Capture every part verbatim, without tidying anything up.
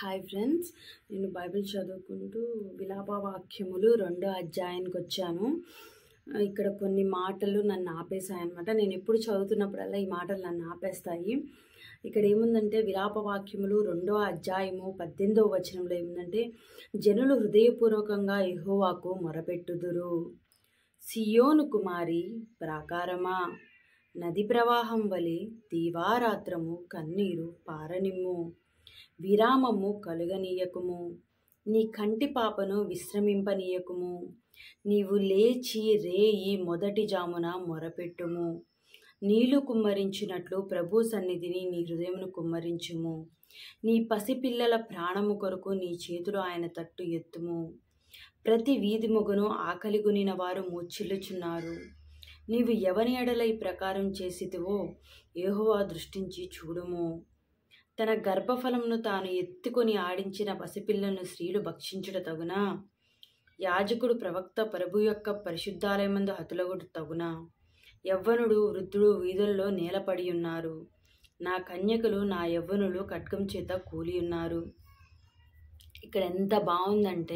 Hi friends, నేను Bible చదువుకుంటూ విలాపవాక్యములు రెండో అధ్యాయానికి వచ్చాను. ఇక్కడ కొన్ని మాటలు నన్ను ఆపేశాయి అనమాట. నేను ఎప్పుడు చదువుతున్నప్పుడల్లా ఈ మాటలు నన్ను ఆపేస్తాయి. ఇక్కడ ఏముందంటే విలాపవాక్యములు రెండో అధ్యాయము పద్దెనిమిదవ వచనంలో ఏముందంటే, జనులు హృదయపూర్వకంగా యెహోవాకు మొరపెట్టుదురు. సియోను కుమారి ప్రాకారమా, నది ప్రవాహం వలె దీవారాత్రము కన్నీరు పారనిమ్ము. విరామము కలుగనీయకుము, నీ కంటి పాపను విశ్రమింపనీయకుము. నీవు లేచి రేయి మొదటి జామున మొరపెట్టుము. నీళ్లు కుమ్మరించినట్లు ప్రభు సన్నిధిని నీ హృదయమును కుమ్మరించుము. నీ పసిపిల్లల ప్రాణము కొరకు నీ చేతులు ఆయన తట్టు ఎత్తుము. ప్రతి వీధి మొగను ఆకలిగొనిన వారు మూర్ఛిల్లుచున్నారు. నీవు ఎవని ఎడల ఈ ప్రకారం చేసితివో యెహోవా దృష్టించి చూడుము. తన గర్భఫలమును తాను ఎత్తుకొని ఆడించిన పసిపిల్లను స్త్రీలు భక్షించుట తగునా? యాజకుడు ప్రవక్త ప్రభు యొక్క పరిశుద్ధాలయమందు హతులగుట తగునా? యవ్వనుడు వృద్ధుడు వీధుల్లో నేలపడి ఉన్నారు. నా కన్యకలు నా యవ్వనులు ఖడ్గం చేత కూలి ఉన్నారు. ఇక్కడ ఎంత బాగుందంటే,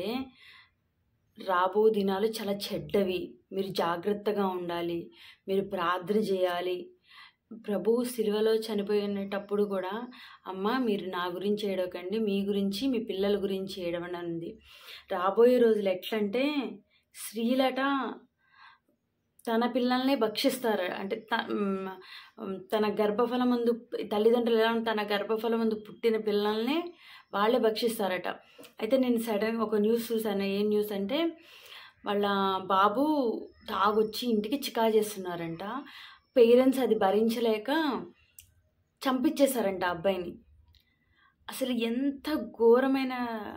రాబో దినాలు చాలా చెడ్డవి, మీరు జాగ్రత్తగా ఉండాలి, మీరు ప్రార్థన చేయాలి. ప్రభువు సిలువలో చనిపోయినప్పుడు కూడా, అమ్మ మీరు నా గురించి ఏడవకండి, మీ గురించి మీ పిల్లల గురించి ఏడవని ఉంది. రాబోయే రోజులు ఎట్లంటే, స్త్రీలట తన పిల్లల్నే భక్షిస్తారు. అంటే తన గర్భఫలం ముందు తల్లిదండ్రులు ఎలా తన గర్భఫలం ముందు పుట్టిన పిల్లల్నే వాళ్ళే భక్షిస్తారట. అయితే నేను సడన్గా ఒక న్యూస్ చూసాను. ఏం న్యూస్ అంటే, వాళ్ళ బాబు తాగొచ్చి ఇంటికి చికా చేస్తున్నారంట. పేరెంట్స్ అది భరించలేక చంపించేశారంట అబ్బాయిని. అసలు ఎంత ఘోరమైన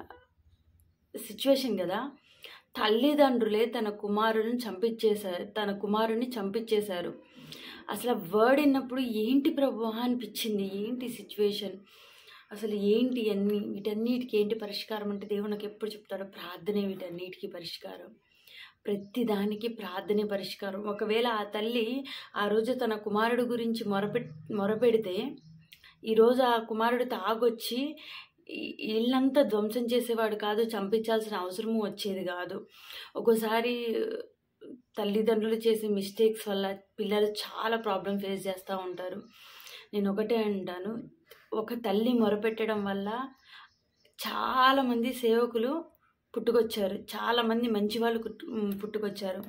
సిచ్యువేషన్ కదా. తల్లిదండ్రులే తన కుమారుని చంపించేశారు తన కుమారుని చంపించేశారు. అసలు వర్డ్ విన్నప్పుడు ఏంటి ప్రభు అనిపించింది. ఏంటి సిచ్యువేషన్, అసలు ఏంటి అన్ని వీటన్నిటికి ఏంటి పరిష్కారం అంటే, దేవుడు నాకు ఎప్పుడు చెప్తాడో ప్రార్థనే వీటన్నిటికీ పరిష్కారం. ప్రతి దానికి ప్రార్థనే పరిష్కారం. ఒకవేళ ఆ తల్లి ఆ రోజు తన కుమారుడు గురించి మొరపె మొరపెడితే ఈరోజు ఆ కుమారుడు తాగొచ్చి ఇల్లంతా ధ్వంసం చేసేవాడు కాదు, చంపించాల్సిన అవసరము వచ్చేది కాదు. ఒక్కోసారి తల్లిదండ్రులు చేసే మిస్టేక్స్ వల్ల పిల్లలు చాలా ప్రాబ్లం ఫేస్ చేస్తూ ఉంటారు. నేను ఒకటే అంటాను, ఒక తల్లి మొరపెట్టడం వల్ల చాలామంది సేవకులు పుట్టుకొచ్చారు, చాలామంది మంచి వాళ్ళు పుట్టుకొచ్చారు.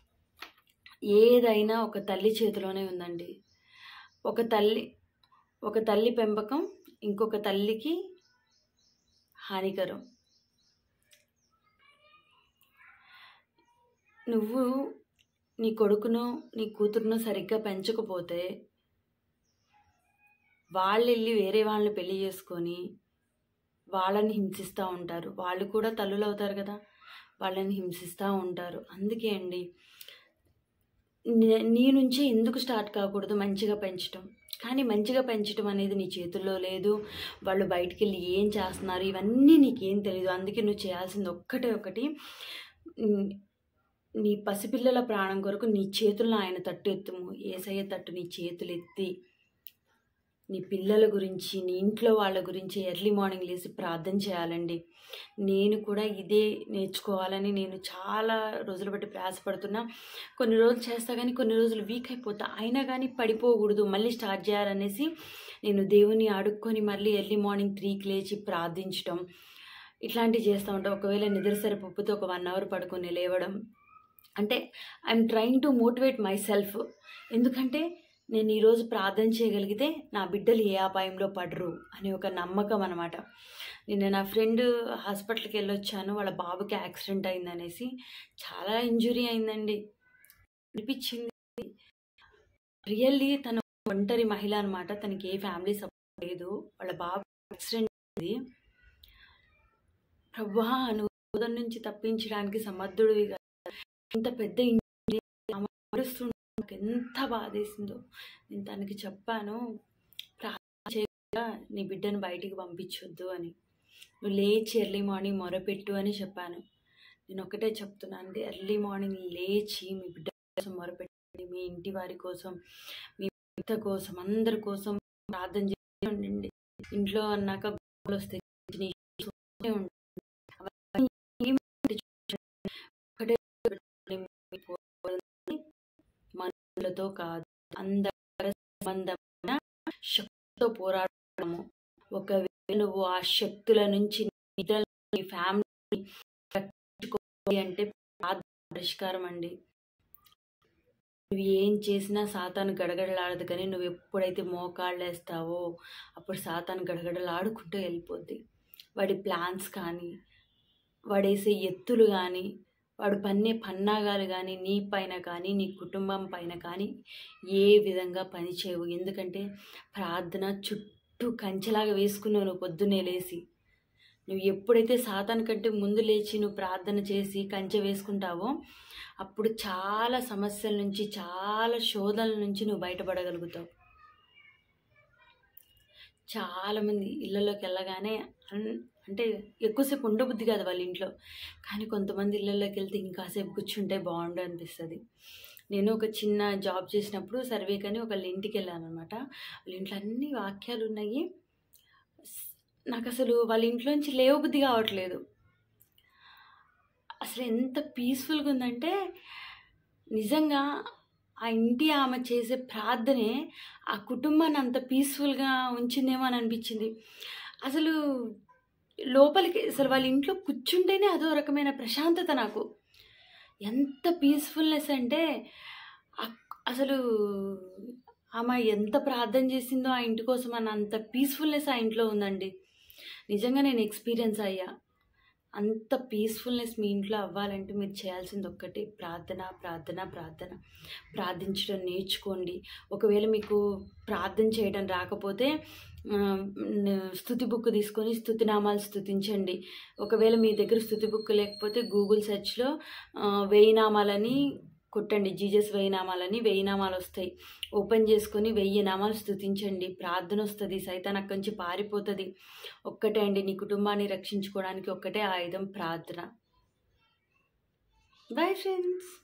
ఏదైనా ఒక తల్లి చేతిలోనే ఉందండి. ఒక తల్లి ఒక తల్లి పెంపకం ఇంకొక తల్లికి హానికరం. నువ్వు నీ కొడుకును నీ కూతురును సరిగ్గా పెంచకపోతే వాళ్ళు వెళ్ళి వేరే వాళ్ళని పెళ్లి చేసుకొని వాళ్ళని హింసిస్తూ ఉంటారు. వాళ్ళు కూడా తల్లులు అవుతారు కదా, వాళ్ళని హింసిస్తూ ఉంటారు. అందుకే అండి, నీ నుంచే ఎందుకు స్టార్ట్ కాకూడదు మంచిగా పెంచడం. కానీ మంచిగా పెంచడం అనేది నీ చేతుల్లో లేదు. వాళ్ళు బయటికి వెళ్ళి ఏం చేస్తున్నారు ఇవన్నీ నీకేం తెలియదు. అందుకే నువ్వు చేయాల్సింది ఒక్కటే ఒకటి, నీ పసిపిల్లల ప్రాణం కొరకు నీ చేతుల్లో ఆయన తట్టు ఎత్తుము. యేసయ్య తట్టు నీ చేతులు ఎత్తి నీ పిల్లల గురించి నీ ఇంట్లో వాళ్ళ గురించి ఎర్లీ మార్నింగ్ లేసి ప్రార్థన చేయాలండి. నేను కూడా ఇదే నేర్చుకోవాలని నేను చాలా రోజులు బట్టి ప్రయాసపడుతున్నా. కొన్ని రోజులు చేస్తా కానీ కొన్ని రోజులు వీక్ అయిపోతా. అయినా కానీ పడిపోకూడదు, మళ్ళీ స్టార్ట్ చేయాలనేసి నేను దేవుని అడుక్కొని మళ్ళీ ఎర్లీ మార్నింగ్ త్రీకి లేచి ప్రార్థించడం ఇట్లాంటివి చేస్తూ ఉంటాను. ఒకవేళ నిద్ర సరిపోతే ఒక వన్ అవర్ పడుకొని లేవడం. అంటే I'm trying to motivate myself. ఎందుకంటే నేను ఈరోజు ప్రార్థన చేయగలిగితే నా బిడ్డలు ఏ అపాయంలో పడరు అనే ఒక నమ్మకం అనమాట. నిన్న నా ఫ్రెండ్ హాస్పిటల్కి వెళ్ళొచ్చాను, వాళ్ళ బాబుకి యాక్సిడెంట్ అయిందనేసి. చాలా ఇంజురీ అయిందండి అనిపించింది. రియల్లీ తను ఒంటరి మహిళ అనమాట, తనకి ఏ ఫ్యామిలీ సపోర్ట్ లేదు. వాళ్ళ బాబు యాక్సిడెంట్ అయింది. ప్రభువా నువ్వు బోధన నుంచి తప్పించడానికి సమర్థుడివి కదా. ఇంత పెద్ద ఇంజురీ నాకు ఎంత బాధేసిందో. నేను తనకి చెప్పాను, ప్రార్థన చేయగా నీ బిడ్డను బయటికి పంపించొద్దు అని, నువ్వు లేచి ఎర్లీ మార్నింగ్ మొరపెట్టు అని చెప్పాను. నేను ఒకటే చెప్తున్నాను అండి, ఎర్లీ మార్నింగ్ లేచి మీ బిడ్డ కోసం మొరపెట్టండి. మీ ఇంటి వారి కోసం, మీ భర్త కోసం, అందరి కోసం ప్రార్థన చేయండి. ఇంట్లో అన్నాక గోడలు వస్తాయి, ఉంటాయి. అవన్నీ ఏమిటి చూడండి, ఒకటే ఒకటి పోతుంది, మనుషులతో కాదు, అందరి సంబంధమైన శక్తితో పోరాడము. ఒకవేళ నువ్వు ఆ శక్తుల నుంచి నిద్రలు నీ ఫ్యామిలీ రక్షించుకోవాలి అంటే ప్రార్థన పరిష్కారం అండి. నువ్వు ఏం చేసినా సాతాను గడగడలాడదు, కానీ నువ్వు ఎప్పుడైతే మోకాళ్ళు వేస్తావో అప్పుడు సాతాను గడగడలాడుకుంటూ వెళ్ళిపోద్ది. వాడి ప్లాన్స్ కానీ, వాడేసే ఎత్తులు కానీ, వాడు పన్నే పన్నాగాలు కానీ నీ పైన కానీ నీ కుటుంబం పైన కానీ ఏ విధంగా పని చేయవు. ఎందుకంటే ప్రార్థన చుట్టూ కంచెలాగా వేసుకున్నావు నువ్వు పొద్దున్నే లేచి. నువ్వు ఎప్పుడైతే సాతాను కంటే ముందు లేచి నువ్వు ప్రార్థన చేసి కంచె వేసుకుంటావో అప్పుడు చాలా సమస్యల నుంచి, చాలా శోధనల నుంచి నువ్వు బయటపడగలుగుతావు. చాలామంది ఇళ్ళలోకి వెళ్ళగానే అన్ అంటే ఎక్కువసేపు ఉండబుద్ధి కాదు వాళ్ళ ఇంట్లో, కానీ కొంతమంది ఇళ్ళలోకి వెళ్తే ఇంకాసేపు కూర్చుంటే బాగుండు అనిపిస్తుంది. నేను ఒక చిన్న జాబ్ చేసినప్పుడు సర్వే కానీ ఒకళ్ళ ఇంటికి వెళ్ళాను అనమాట. వాళ్ళ ఇంట్లో అన్ని వాక్యాలు ఉన్నాయి. నాకు అసలు వాళ్ళ ఇంట్లోంచి లేవబుద్ధి కావట్లేదు. అసలు ఎంత పీస్ఫుల్గా ఉందంటే నిజంగా ఆ ఇంటి ఆమె చేసే ప్రార్థనే ఆ కుటుంబాన్ని అంత పీస్ఫుల్గా ఉంచిందేమో అని అనిపించింది. అసలు లోపలికి అసలు వాళ్ళ ఇంట్లో కూర్చుంటేనే అదో రకమైన ప్రశాంతత నాకు. ఎంత పీస్ఫుల్నెస్ అంటే అసలు ఆమె ఎంత ప్రార్థన చేసిందో ఆ ఇంటి కోసం అని అంత పీస్ఫుల్నెస్ ఆ ఇంట్లో ఉందండి. నిజంగా నేను ఎక్స్పీరియన్స్ అయ్యా. అంత పీస్ఫుల్నెస్ మీ ఇంట్లో అవ్వాలంటే మీరు చేయాల్సింది ఒక్కటే ప్రార్థన, ప్రార్థన, ప్రార్థన. ప్రార్థించడం నేర్చుకోండి. ఒకవేళ మీకు ప్రార్థన చేయడం రాకపోతే స్తుతి బుక్ తీసుకొని స్తుతినామాలు స్తుతించండి. ఒకవేళ మీ దగ్గర స్తుతి బుక్ లేకపోతే గూగుల్ సెర్చ్లో వెయ్యి నామాలని కొట్టండి, జీజస్ వెయ్యి నామాలని, వెయ్యి నామాలు వస్తాయి. ఓపెన్ చేసుకొని వెయ్యి నామాలు స్తుతించండి. ప్రార్థన వస్తుంది, సైతాన్ అక్కడి నుంచి పారిపోతుంది. ఒక్కటే అండి, నీ కుటుంబాన్ని రక్షించుకోవడానికి ఒక్కటే ఆయుధం, ప్రార్థన. Bye friends.